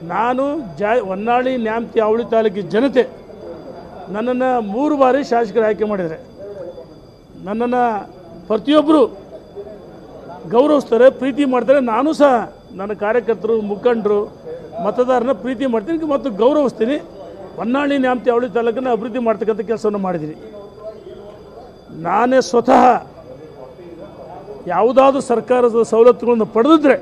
ನಾನು ಹೊನ್ನಾಳಿ ನ್ಯಾಮತಿ ಅವಳಿ ತಾಲೂಕಿನ ಜನತೆ ನನ್ನನ್ನು 3 ಬಾರಿ ಶಾಸಕರು ಆಯ್ಕೆ ಮಾಡಿದ್ದಾರೆ. ನನ್ನನ್ನು ಪ್ರತಿಯೊಬ್ಬರು ಗೌರವಿಸ್ತಾರೆ, ಪ್ರೀತಿ ಮಾಡ್ತಾರೆ. ನಾನು ಸಹ ನನ್ನ ಕಾರ್ಯಕರ್ತರು, ಮುಖಂಡರು, ಮತದಾರನ ಪ್ರೀತಿ ಮಾಡ್ತೀನಿ ಮತ್ತು ಗೌರವಿಸ್ತೀನಿ. ಹೊನ್ನಾಳಿ ನ್ಯಾಮತಿ ಅವಳಿ ತಾಲೂಕನ್ನು ಅಭಿವೃದ್ಧಿ ಮಾಡ್ತಕ್ಕಂಥ ಕೆಲಸವನ್ನು ಮಾಡಿದ್ದೀನಿ. ನಾನೇ ಸ್ವತಃ ಯಾವುದಾದ್ರೂ ಸರ್ಕಾರದ ಸವಲತ್ತುಗಳನ್ನು ಪಡೆದಿದ್ರೆ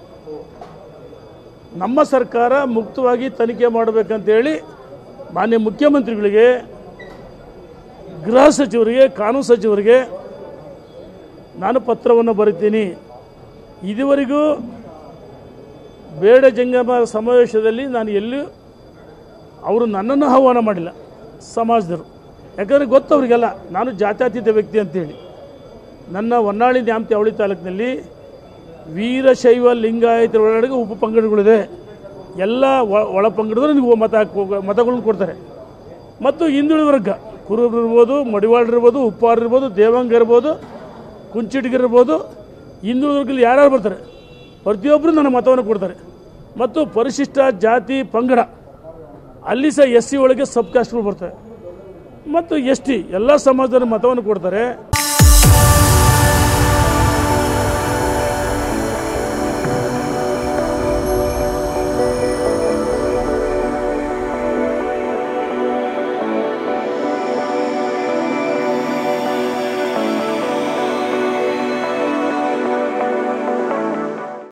ನಮ್ಮ ಸರ್ಕಾರ ಮುಕ್ತವಾಗಿ ತನಿಖೆ ಮಾಡಬೇಕಂತೇಳಿ ಮಾನ್ಯ ಮುಖ್ಯಮಂತ್ರಿಗಳಿಗೆ, ಗೃಹ ಸಚಿವರಿಗೆ, ಕಾನೂನು ಸಚಿವರಿಗೆ ನಾನು ಪತ್ರವನ್ನು ಬರೀತೀನಿ. ಇದುವರೆಗೂ ಬೇಡ ಜಂಗಮ ಸಮಾವೇಶದಲ್ಲಿ ನಾನು ಎಲ್ಲೂ ಅವರು ನನ್ನನ್ನು ಆಹ್ವಾನ ಮಾಡಿಲ್ಲ ಸಮಾಜದವರು. ಯಾಕಂದರೆ ಗೊತ್ತವರಿಗೆಲ್ಲ ನಾನು ಜಾತ್ಯತೀತ ವ್ಯಕ್ತಿ ಅಂತೇಳಿ. ನನ್ನ ಹೊನ್ನಾಳಿ ನ್ಯಾಮತಿ ಅವಳಿ ತಾಲೂಕಿನಲ್ಲಿ ವೀರಶೈವ ಲಿಂಗಾಯತರ ಒಳಗಡೆ ಉಪ ಪಂಗಡಗಳಿದೆ. ಎಲ್ಲ ಒಳ ಪಂಗಡದವರು ನೀವು ಮತಗಳನ್ನು ಕೊಡ್ತಾರೆ. ಮತ್ತು ಹಿಂದುಳಿದ ವರ್ಗ ಕುರುಬರು ಇರ್ಬೋದು, ಮಡಿವಾಳರಿರ್ಬೋದು, ಉಪ್ಪಾರರಿರ್ಬೋದು, ದೇವಂಗ ಇರ್ಬೋದು, ಕುಂಚಿಟಿಗಿರ್ಬೋದು, ಹಿಂದುಳಿದ ವರ್ಗದಲ್ಲಿ ಯಾರ್ಯಾರು ಬರ್ತಾರೆ ಪ್ರತಿಯೊಬ್ಬರು ನನ್ನ ಮತವನ್ನು ಕೊಡ್ತಾರೆ. ಮತ್ತು ಪರಿಶಿಷ್ಟ ಜಾತಿ ಪಂಗಡ ಅಲ್ಲಿ ಸಹ SC ಒಳಗೆ ಸಬ್ ಕಾಸ್ಟ್ಗಳು ಬರ್ತಾರೆ ಮತ್ತು ST ಎಲ್ಲ ಸಮಾಜದ ಮತವನ್ನು ಕೊಡ್ತಾರೆ.